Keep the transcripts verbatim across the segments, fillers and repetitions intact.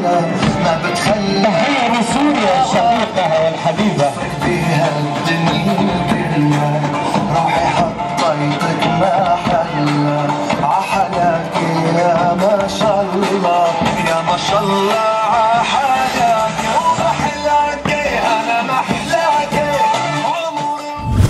محلة ما بتخلى. تحية لسوريا الشقيقة والحبيبة بيها الدنيا كلها روحي حطيتك محلة عحلاك يا ما شاء الله يا ما شاء الله عحلاك ومحلاك أنا محلاك عمري.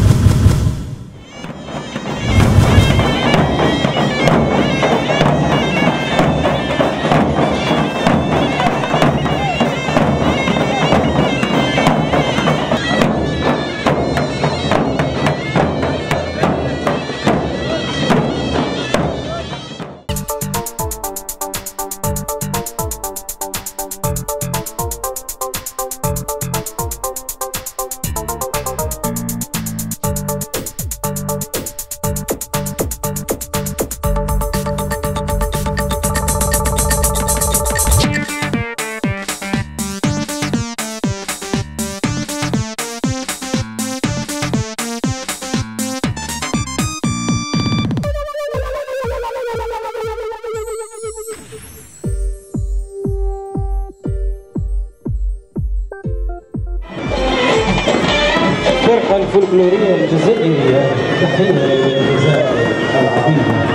الفرقة الفولكلورية الجزائرية تحية للجزائر العظيمة.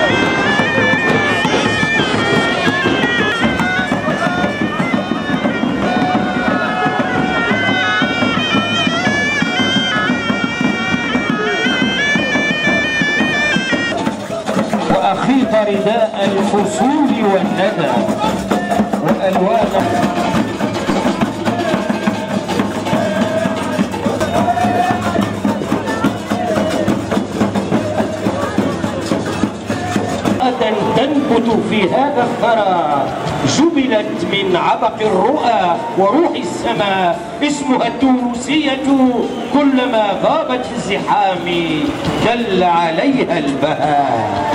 وأخيط رداء الفصول والندى وألوان تنبت في هذا الثرى جبلت من عبق الرؤى وروح السماء اسمها التونسية كلما غابت في الزحام دل عليها البهاء.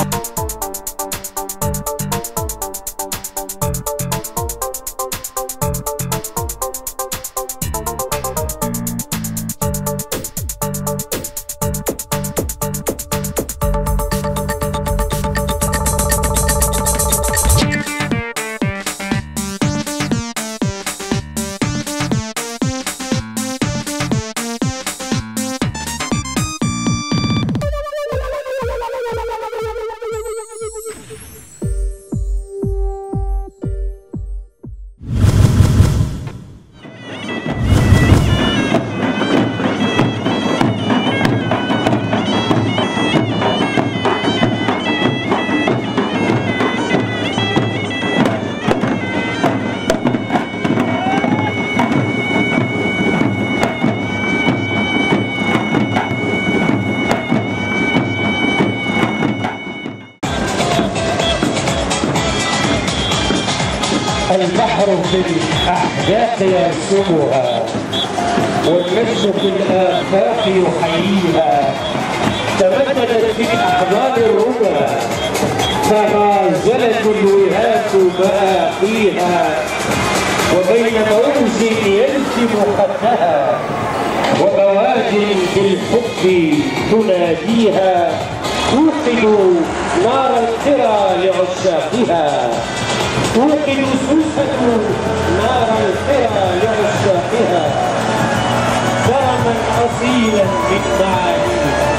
البحر في الأحداث يرسمها والمجد في الآفاق يحييها تمددت في أحضان الربا تغازلت الوهات مآخيها وبين موج يلزم خدها ومواج بالحب تناديها توقد نار القرى لعشاقها توقد سوسة نار القرى لعشاقها درما أصيلا بالمعاني.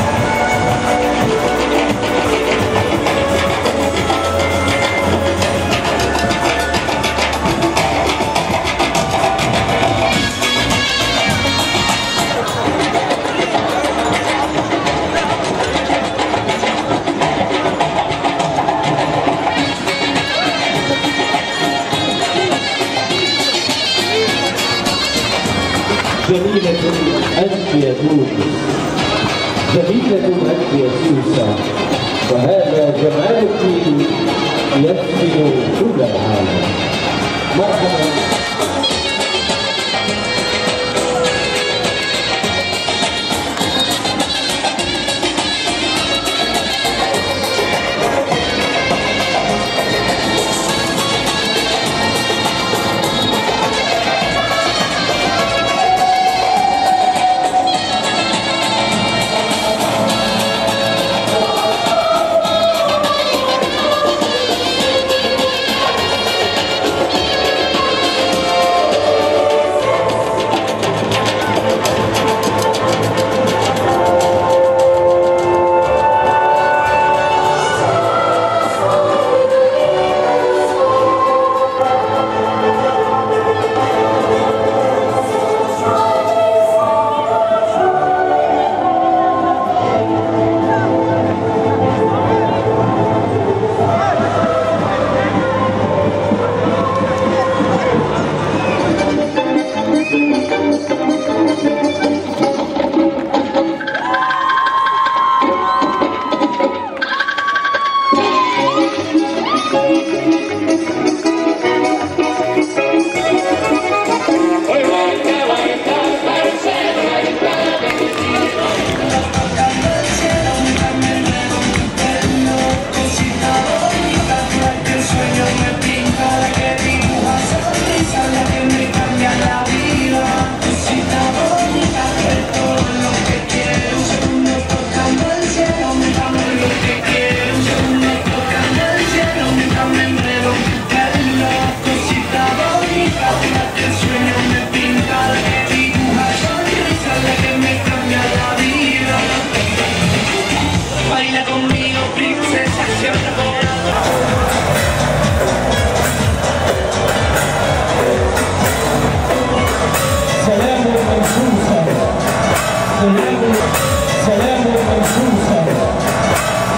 جميلة أنت يا تونس جميلة أنت يا سوسة وهذا جمالك يسكن كل العالم. مرحبا.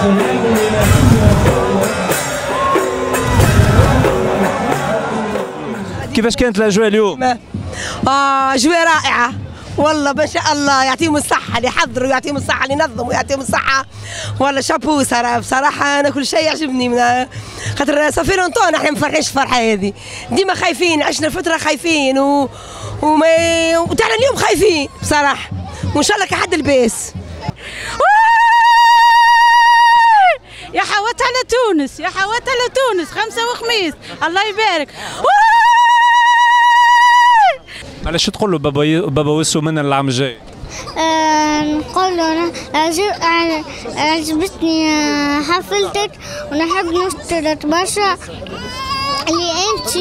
كيفاش كانت الاجواء اليوم؟ اه اجواء رائعه والله ما شاء الله، يعطيهم الصحه اللي يحضروا، يعطيهم الصحه اللي ينظموا، ويعطيهم الصحه والله شابو. صراحه بصراحه انا كل شيء يعجبني من خاطر صافي لونطون احنا ما فرحناش الفرحه هذه، ديما خايفين، عشنا فتره خايفين و... وما وتاعنا اليوم خايفين بصراحه، وان شاء الله كحد الباس. يا حوات على تونس، يا حوات على تونس، خمسة وخميس الله يبارك. علاش تقول له بابا بابا وسو من العام الجاي؟ آه نقول له أنا عجبتني حفلتك ونحب نشترط برشا اللي أنت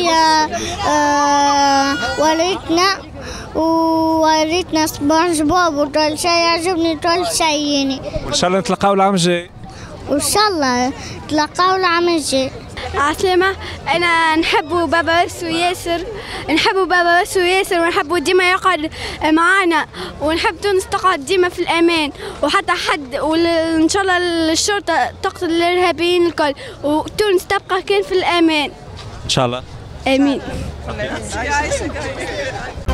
آه وريتنا ووريتنا سبونج بوب وكل شيء، عجبني كل شيء يعني. وإن شاء الله نتلاقاو العام الجاي. وإن شاء الله نتلاقاو العام الجاي. عسلامة، أنا نحب بابا وسو ياسر، نحب بابا وسو ياسر ونحبه ديما يقعد معانا، ونحب تونس تقعد ديما في الأمان، وحتى حد وإن شاء الله الشرطة تقتل الإرهابيين الكل، وتونس تبقى كان في الأمان إن شاء الله. آمين.